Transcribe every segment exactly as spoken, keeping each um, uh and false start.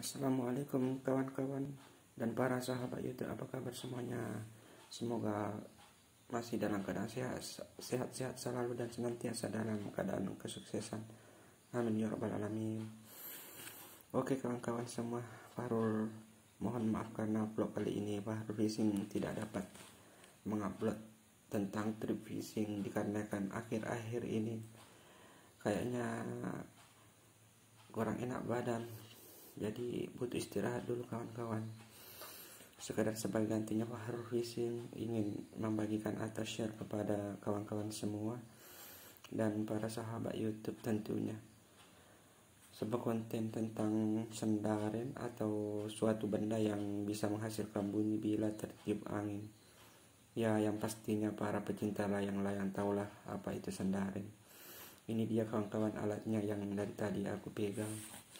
Assalamualaikum kawan-kawan dan para sahabat YouTube, apa kabar semuanya? Semoga masih dalam keadaan sehat, sehat-sehat selalu dan senantiasa dalam keadaan kesuksesan. Amin ya rabbal alamin. Oke kawan-kawan semua, Fahrul mohon maaf karena vlog kali ini Fahrul Fishing tidak dapat mengupload tentang trip fishing dikarenakan akhir-akhir ini kayaknya kurang enak badan. Jadi butuh istirahat dulu kawan-kawan. Sekadar sebagai gantinya Fahrul Fishing ingin membagikan atau share kepada kawan-kawan semua dan para sahabat YouTube tentunya sebuah konten tentang sendaren atau suatu benda yang bisa menghasilkan bunyi bila tertiup angin. Ya, yang pastinya para pecinta layang-layang tahulah apa itu sendaren. Ini dia kawan-kawan alatnya yang dari tadi aku pegang.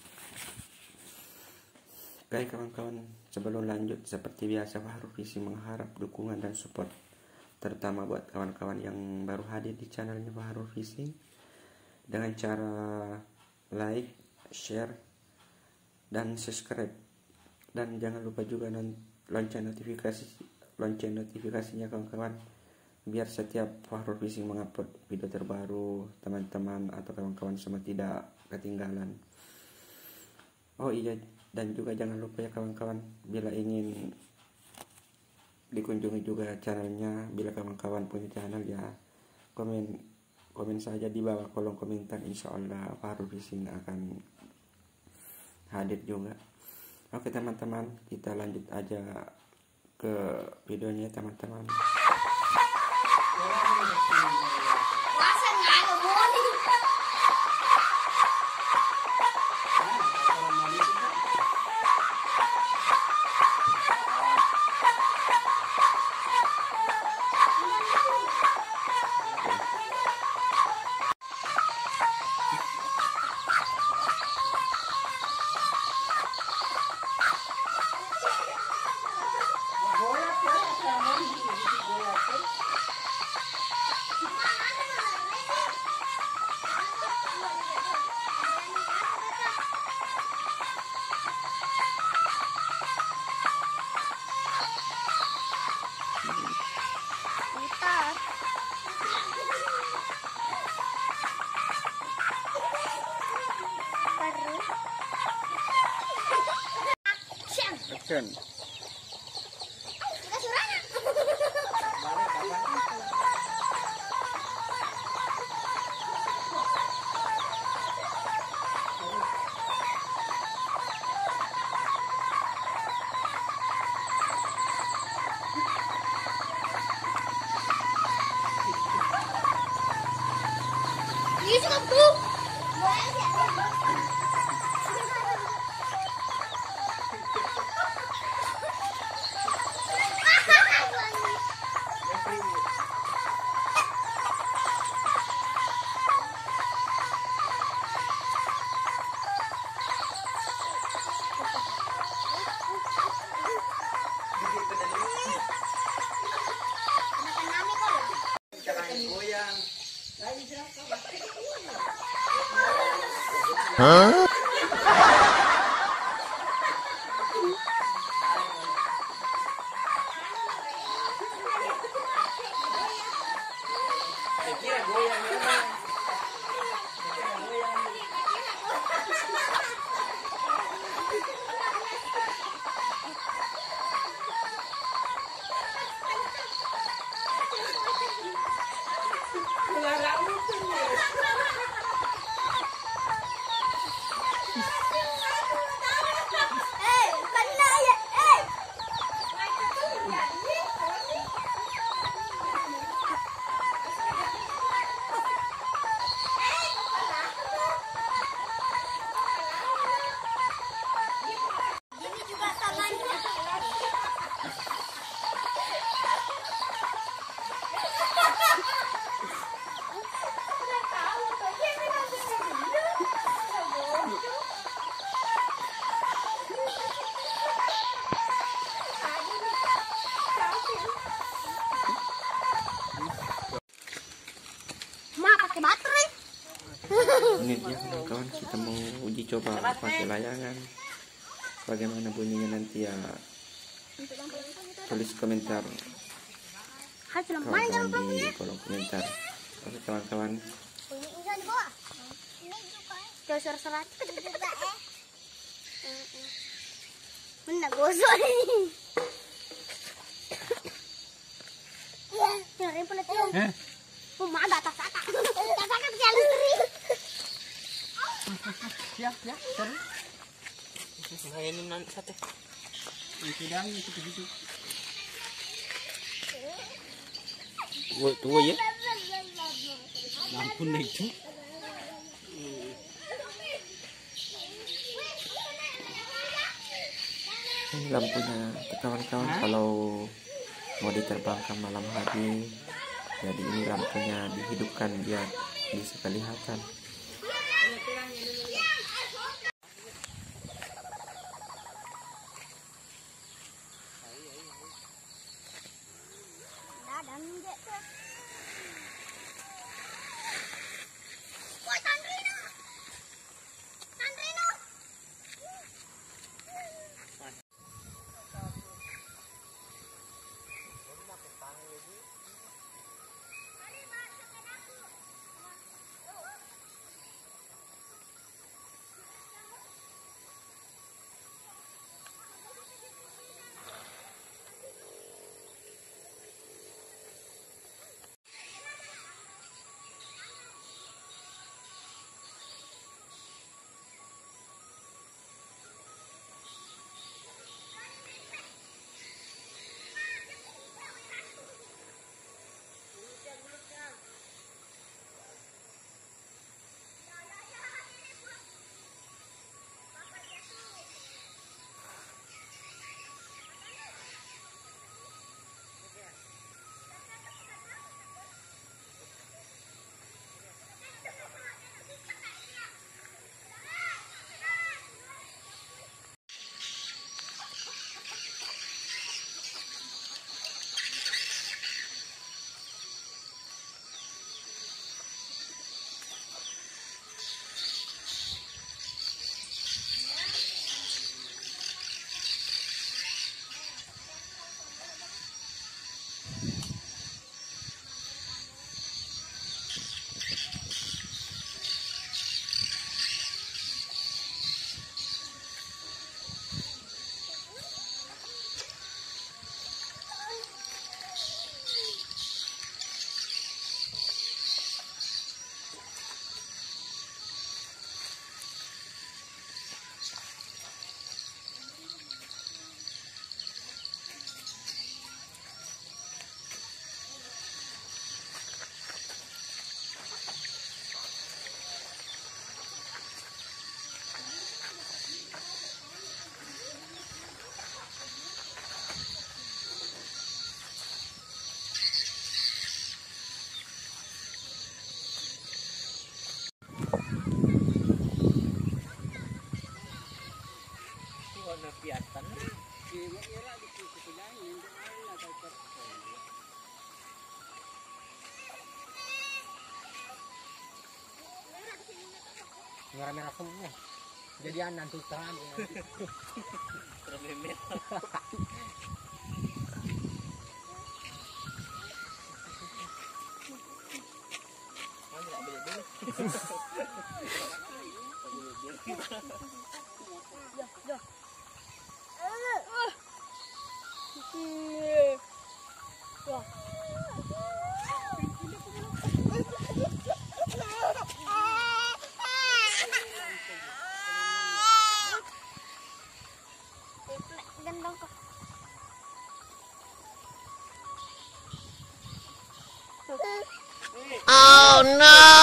Baik kawan-kawan, sebelum lanjut seperti biasa Fahrul Fishing mengharap dukungan dan support, terutama buat kawan-kawan yang baru hadir di channelnya Fahrul Fishing, dengan cara like, share, dan subscribe, dan jangan lupa juga lonceng notifikasi lonceng notifikasinya kawan-kawan, biar setiap Fahrul Fishing mengupload video terbaru teman-teman atau kawan-kawan semua tidak ketinggalan. Oh iya, dan juga jangan lupa ya kawan-kawan, bila ingin dikunjungi juga channelnya, bila kawan-kawan punya channel ya komen komen saja di bawah kolom komentar, insya Allah Fahrul Fishing akan hadir juga. Oke teman-teman, kita lanjut aja ke videonya teman-teman. Action. Hah? Ini dia kawan-kawan, kita mau uji coba pakai layangan. bagaimana bunyinya nanti ya tulis komentar kawan-kawan di kolom komentar. Oke kawan-kawan. Mana gosok ini? Cari pun itu. Eh? Oh, mana atas atas. Atas atas jalan sendiri. Siap, siap, terus. Ngainin nanti sate. Itu dah, itu begitu. Tunggu, tunggu ya. Lampu naik tu. Ini lampunya kawan-kawan kalau mau diterbangkan malam hari, jadi ini lampunya dihidupkan biar bisa kelihatan. Merah-merah semua. Jadi anak tutan. Termemet. Oh no!